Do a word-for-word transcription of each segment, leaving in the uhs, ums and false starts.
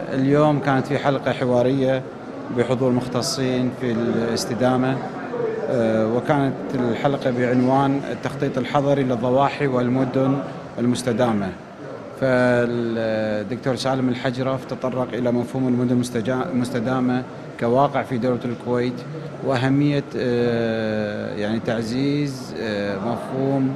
اليوم كانت في حلقة حوارية بحضور مختصين في الاستدامة، وكانت الحلقة بعنوان التخطيط الحضري للضواحي والمدن المستدامة. فالدكتور سالم الحجرف تطرق إلى مفهوم المدن المستدامة كواقع في دولة الكويت، وأهمية يعني تعزيز مفهوم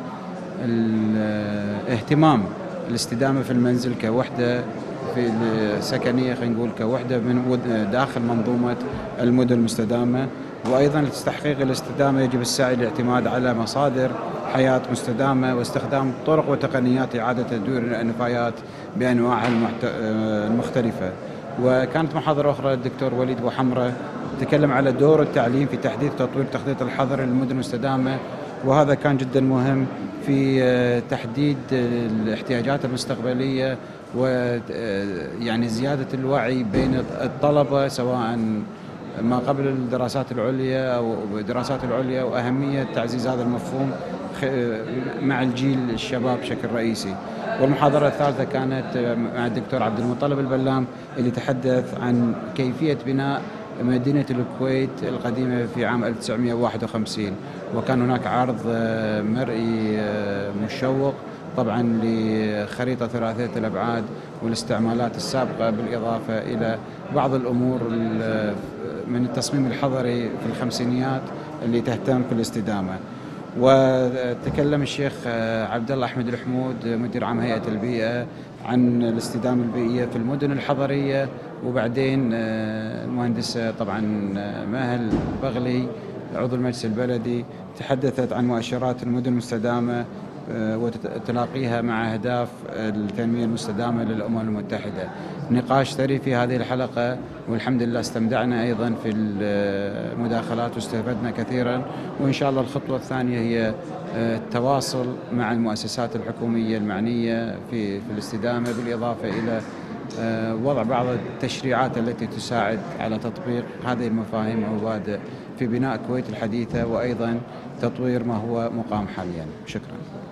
الاهتمام الاستدامة في المنزل كوحدة في سكنية، خلينا نقول كوحدة من داخل منظومة المدن المستدامة. وأيضا لتحقيق الاستدامة يجب السعي للاعتماد على مصادر حياة مستدامة واستخدام طرق وتقنيات إعادة تدوير النفايات بأنواعها المختلفة. وكانت محاضرة أخرى للدكتور وليد بوحمرة تكلم على دور التعليم في تحديث تطوير التخطيط الحضري للمدن المستدامة، وهذا كان جدا مهم في تحديد الاحتياجات المستقبلية ويعني زيادة الوعي بين الطلبة سواء ما قبل الدراسات العليا أو الدراسات العليا، وأهمية تعزيز هذا المفهوم مع الجيل الشباب بشكل رئيسي. والمحاضرة الثالثة كانت مع الدكتور عبد المطلب البلام اللي تحدث عن كيفية بناء مدينة الكويت القديمة في عام ألف وتسعمئة وواحد وخمسين، وكان هناك عرض مرئي مشوق طبعا لخريطة ثلاثية الأبعاد والاستعمالات السابقة، بالإضافة إلى بعض الأمور من التصميم الحضري في الخمسينيات اللي تهتم في الاستدامة. وتكلم الشيخ عبد الله أحمد الحمود مدير عام هيئة البيئة عن الاستدامة البيئية في المدن الحضرية، وبعدين المهندسة طبعا ماهل بغلي عضو المجلس البلدي تحدثت عن مؤشرات المدن المستدامة وتلاقيها مع أهداف التنمية المستدامة للأمم المتحدة. نقاش ثري في هذه الحلقة، والحمد لله استمتعنا أيضا في المداخلات واستفدنا كثيرا. وإن شاء الله الخطوة الثانية هي التواصل مع المؤسسات الحكومية المعنية في في الاستدامة، بالإضافة إلى وضع بعض التشريعات التي تساعد على تطبيق هذه المفاهيم والمبادئ في بناء الكويت الحديثة، وأيضا تطوير ما هو مقام حاليا. شكرا.